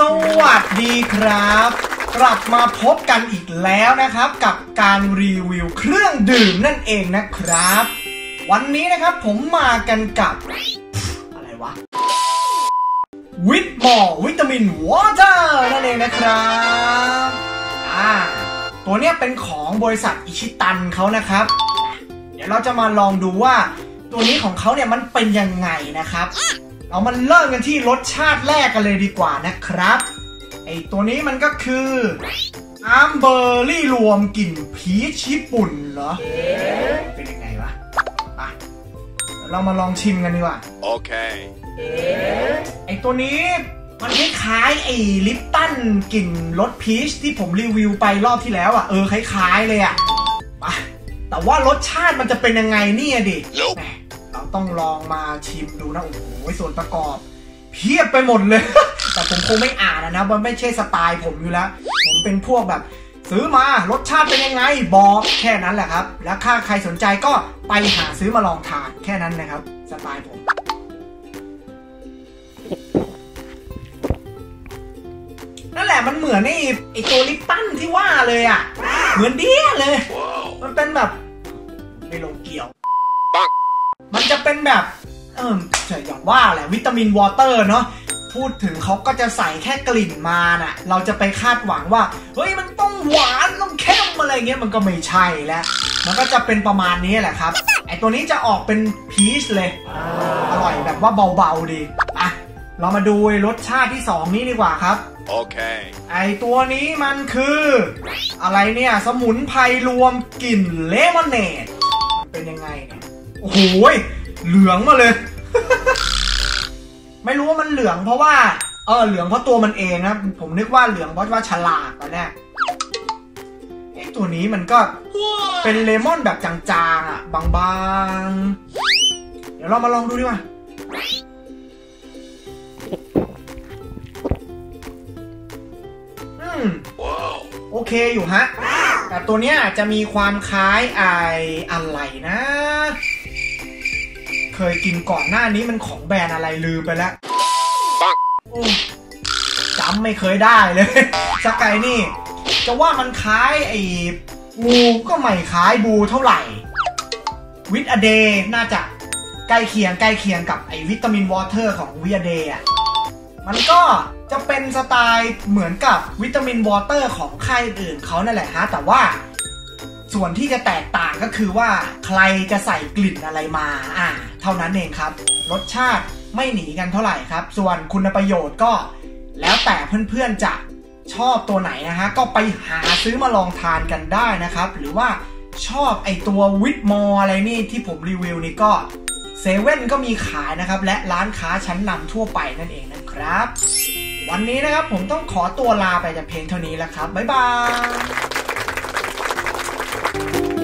สวัสดีครับกลับมาพบกันอีกแล้วนะครับกับการรีวิวเครื่องดื่มนั่นเองนะครับวันนี้นะครับผมมากันกับอะไรวะวิตมอร์วิตามินวอเตอร์นั่นเองนะครับตัวนี้เป็นของบริษัทอิชิตันเขานะครับเดี๋ยวเราจะมาลองดูว่าตัวนี้ของเขาเนี่ยมันเป็นยังไงนะครับเรามาเริ่มกันที่รสชาติแรกกันเลยดีกว่านะครับไอตัวนี้มันก็คืออัมเบอร์รี่รวมกลิ่นพีชญี่ปุ่นเหรอเป็นยังไงวะไปเรามาลองชิมกันดีกว่าโอเคไอตัวนี้มันคล้ายๆไอลิปตันกลิ่นรสพีชที่ผมรีวิวไปรอบที่แล้วอ่ะคล้ายๆเลยอ่ะไปแต่ว่ารสชาติมันจะเป็นยังไงเนี่ยดิเราต้องลองมาชิมดูนะโอ้โหส่วนประกอบเพียบไปหมดเลย แต่ผมคงไม่อ่านนะมันไม่ใช่สไตล์ผมอยู่แล้วผมเป็นพวกแบบซื้อมารสชาติเป็นยังไงบอกแค่นั้นแหละครับแล้วถ้าใครสนใจก็ไปหาซื้อมาลองทานแค่นั้นนะครับสไตล์ผมนั่นแหละมันเหมือนไอตัวลิปตันที่ว่าเลยอ่ะเหมือนเดี้ยเลย มันเป็นแบบไม่ลงเกี่ยวมันจะเป็นแบบอย่างว่าแหละวิตามินวอเตอร์เนาะพูดถึงเขาก็จะใส่แค่กลิ่นมาน่ะเราจะไปคาดหวังว่าเฮ้ยมันต้องหวานต้องเข้มอะไรเงี้ยมันก็ไม่ใช่แล้วมันก็จะเป็นประมาณนี้แหละครับไอตัวนี้จะออกเป็นพีชเลยอร่อยแบบว่าเบาๆดีอ่ะเรามาดูรสชาติที่2นี้ดีกว่าครับโอเคไอตัวนี้มันคืออะไรเนี่ยสมุนไพรรวมกลิ่นเลมอนเนดเป็นยังไงเนี่ยโอ้โหเหลืองมาเลย ไม่รู้ว่ามันเหลืองเพราะว่าเหลืองเพราะตัวมันเองนะผมนึกว่าเหลืองเพราะว่าฉลากตอนแรกตัวนี้มันก็เป็นเลมอนแบบจางๆอ่ะบางๆเดี๋ยวเรามาลองดูดีกว่าโอเคอยู่ฮะแต่ตัวเนี้ยจะมีความคล้ายอะไรนะเคยกินก่อนหน้านี้มันของแบรนด์อะไรลืมไปแล้วจำไม่เคยได้เลยสกายนี่จะว่ามันคล้ายบูก็ไม่คล้ายบูเท่าไหร่วิตอเดย์น่าจะใกล้เคียงกับวิตามินวอเตอร์ของวิตอเดย์อ่ะมันก็จะเป็นสไตล์เหมือนกับวิตามินวอเตอร์ของค่ายอื่นเขานั่นแหละฮะแต่ว่าส่วนที่จะแตกต่างก็คือว่าใครจะใส่กลิ่นอะไรมาเท่านั้นเองครับรสชาติไม่หนีกันเท่าไหร่ครับส่วนคุณประโยชน์ก็แล้วแต่เพื่อนๆจะชอบตัวไหนนะฮะก็ไปหาซื้อมาลองทานกันได้นะครับหรือว่าชอบไอตัววิตมอร์อะไรนี่ที่ผมรีวิวนี่ก็เซเว่นก็มีขายนะครับและร้านค้าชั้นนำทั่วไปนั่นเองนะครับวันนี้นะครับผมต้องขอตัวลาไปจากเพลงเท่านี้แล้วครับบ๊ายบาย